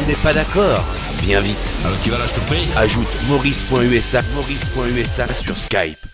tu n'es pas d'accord, viens vite. Alors tu vas là, je te prie. Ajoute Maurice.usa sur Skype.